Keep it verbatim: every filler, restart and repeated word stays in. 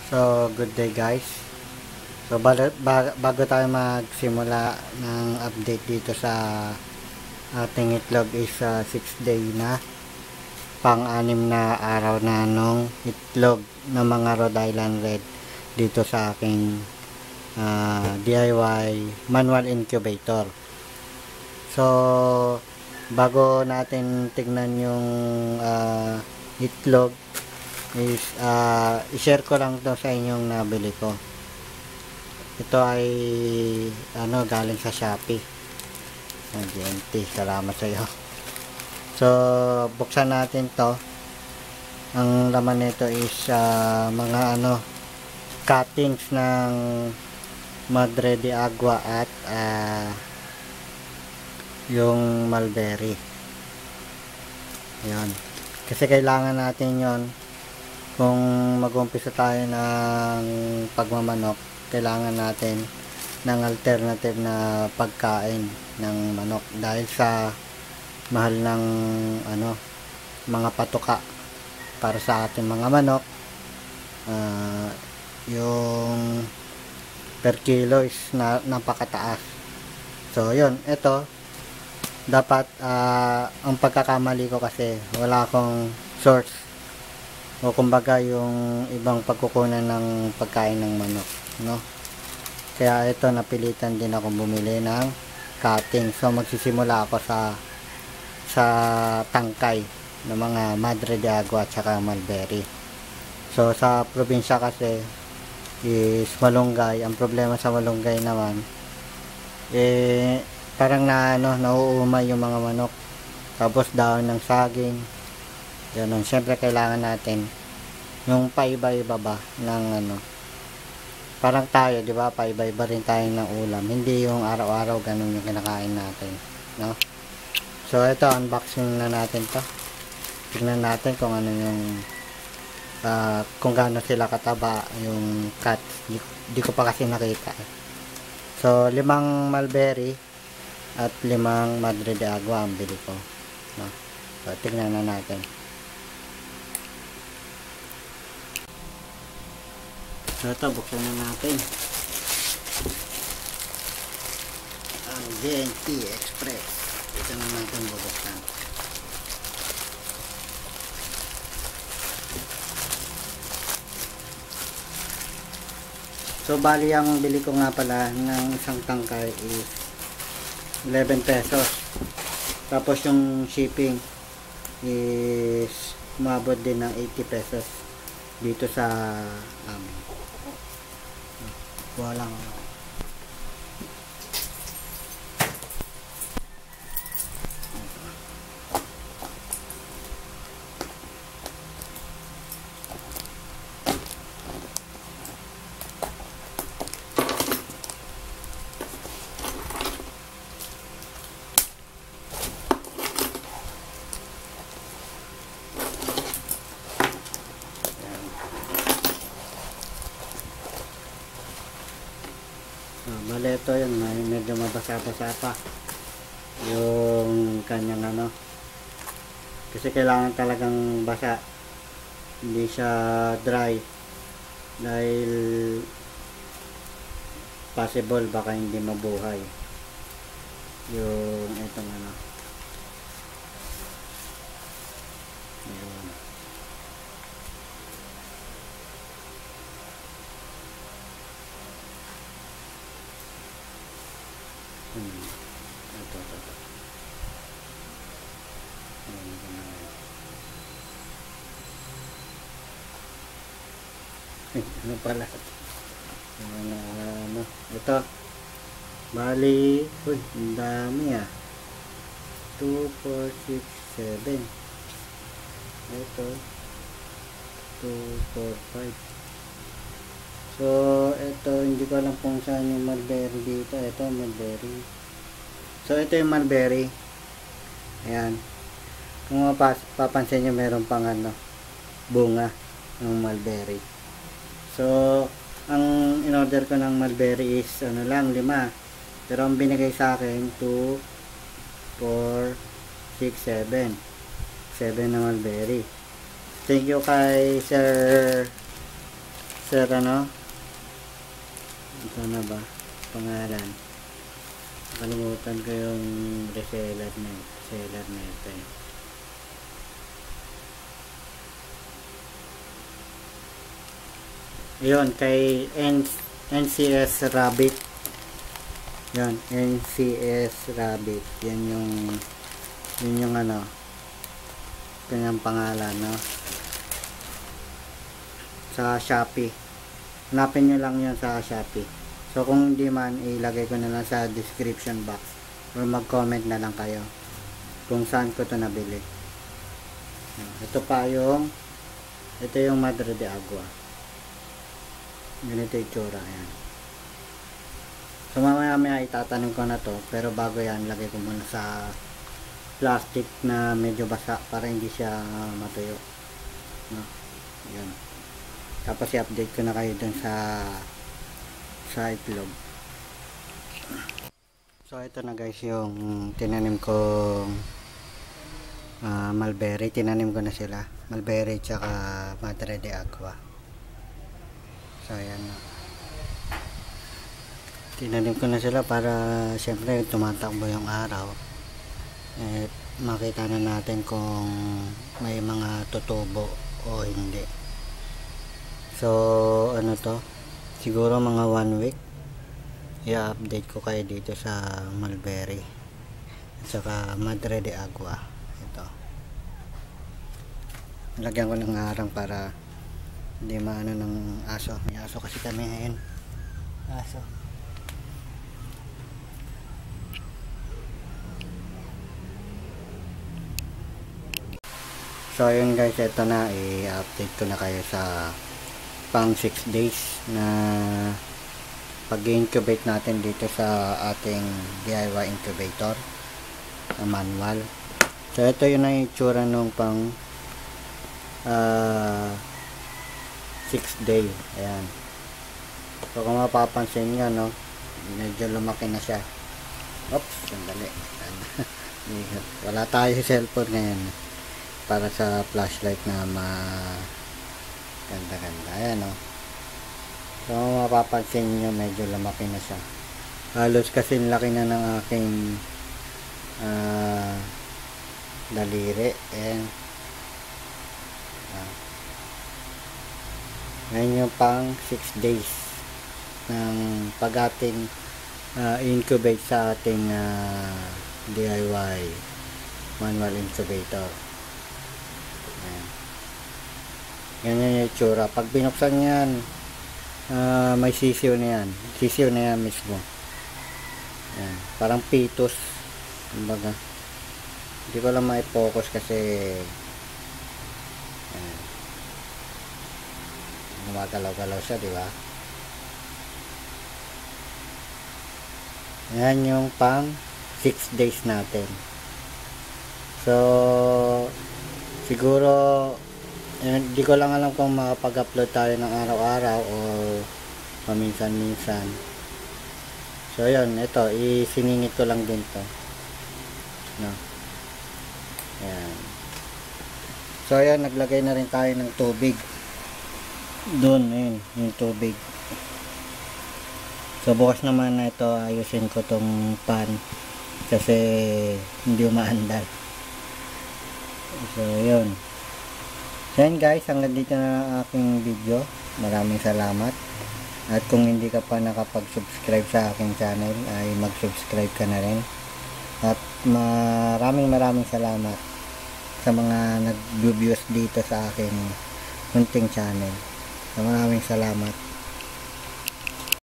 So, good day guys. So, bago, bago tayo magsimula ng update dito sa ating itlog is uh, six day na pang-anim na araw na nung itlog ng mga Rhode Island Red dito sa aking uh, D I Y manual incubator. So, bago natin tignan yung uh, itlog is uh, i-share ko lang to sa inyong nabili ko. Ito ay ano galing sa Shopee ng G M T. Salamat sa iyo. So buksan natin to. Ang laman nito is uh, mga ano cuttings ng Madre de Agua at uh, yung mulberry. Yan, kasi kailangan natin yon kung mag-umpisa tayo ng pagmamanok. Kailangan natin ng alternative na pagkain ng manok dahil sa mahal ng ano mga patuka para sa ating mga manok. Uh, yung per kilo is na, napakataas. So yun, ito dapat uh, ang pagkakamali ko kasi wala akong source o kumbaga yung ibang pagkukunan ng pagkain ng manok, no? Kaya ito napilitan din ako bumili ng cutting. So magsisimula ako sa sa tangkay ng mga Madre de Agua at saka mulberry. So sa probinsya kasi is malunggay. Ang problema sa malunggay naman eh parang na ano nauumay yung mga manok, tapos daon ng saging. Ganun. Siyempre kailangan natin yung paiba-iba ba ng ano. Parang tayo, di ba? Paiba-iba rin tayo ng ulam. Hindi yung araw-araw ganun yung kinakain natin, no? So ito, unboxing na natin to. Tignan natin kung ano yung uh, kung gaano sila kataba yung cuts. Di, di ko pa kasi nakita. So limang mulberry at limang Madre de Agua ang bili ko, no? So tignan na natin. So ito, buksan na natin ang G N T Express. Ito na natin bubuksan. So bali ang bili ko nga pala ng isang tangkay is eleven pesos. Tapos yung shipping is umabot din ng eighty pesos dito sa amin. Walang bale ito yun, may medyo mabasa-basa pa yung kanyang ano, kasi kailangan talagang basa, hindi siya dry dahil possible baka hindi mabuhay yung itong ano. Ayun. Hmm. Ito, ito, ito. Ayan, ano pala? Ano, ano, ito. Bali, uy, ang dami ah. two, four, six, seven. Ito. two, four, five. So, ito, hindi ko alam kung saan yung mulberry dito. Ito, mulberry. So, ito yung mulberry. Ayan. Kung mapas, papansin nyo, meron pang ano, bunga ng mulberry. So, ang in-order ko ng mulberry is, ano lang, lima. Pero ang binigay sa akin, two, four, six, seven. seven na mulberry. Thank you kay Sir Sir ano? Ito na ba? Pangalan. Nakalimutan ko yung reseller na reseller na ito eh. Yun, kay N C S Rabbit. Yun, N C S Rabbit. Yan yung yun yung ano, kanyang pangalan, no? Sa Shopee. Hanapin nyo lang yun sa Shopee. So kung hindi man, ilagay ko na lang sa description box or mag-comment na lang kayo kung saan ko to nabili. Ito pa yung ito yung Madre de Agua. Ganito yung tsura. Ayan. So mamaya maya itatanim ko na to, pero bago yan lagay ko muna sa plastic na medyo basa para hindi siya matuyo, no? Yan. Tapos i-update ko na kayo dun sa sa itlog. So ito na guys yung tinanim kong uh, mulberry. Tinanim ko na sila, mulberry tsaka Madre de Agua. So ayan na, tinanim ko na sila para syempre tumatakbo yung araw, eh, makita na natin kung may mga tutubo o hindi. So ano to, siguro mga one week i-update ko kayo dito sa mulberry at saka Madre de Agua. Ito, lagyan ko ng arang para hindi maano ng aso. May aso kasi kami ngayon, aso. So ayun guys, ito na, i-update ko na kayo sa pang six days na pag-incubate natin dito sa ating D I Y incubator na manual. So ito yun ang itsura nung pang uh, six day. Ayan. So kung mapapansin nyo, no, medyo lumaki na siya. Oops, sandali. Wala tayo sa cellphone ngayon para sa flashlight na ma ganda-ganda. Ayan, no. So mapapansin nyo, medyo lumaki na siya. Halos kasi laki na ng aking uh, daliri. Ayan. Uh, ngayon yung pang six days ng pag ating uh, incubate sa ating uh, D I Y manual incubator. Ayan. Ganyan yung itsura. Pag binuksan yan, uh, may sisiw na yan. Sisiw na yan mismo. Ayan. Parang pitos. Kumbaga, hindi ko lang ma-focus kasi ayan, gumagalaw-galaw siya, di ba? Yan yung pang six days natin. So siguro hindi ko lang alam kung makapag-upload tayo ng araw-araw o paminsan-minsan. So yun, ito isiningit ko lang din to, no? Ayan. So ayan, naglagay na rin tayo ng tubig doon. Ayun, yung tubig. So bukas naman na ito, ayusin ko tong pan kasi hindi umaandar. So yun. So yun guys, hanggang dito na ang aking video. Maraming salamat. At kung hindi ka pa nakapag-subscribe sa aking channel, ay mag-subscribe ka na rin. At maraming maraming salamat sa mga nag-views dito sa aking munting channel. So maraming salamat.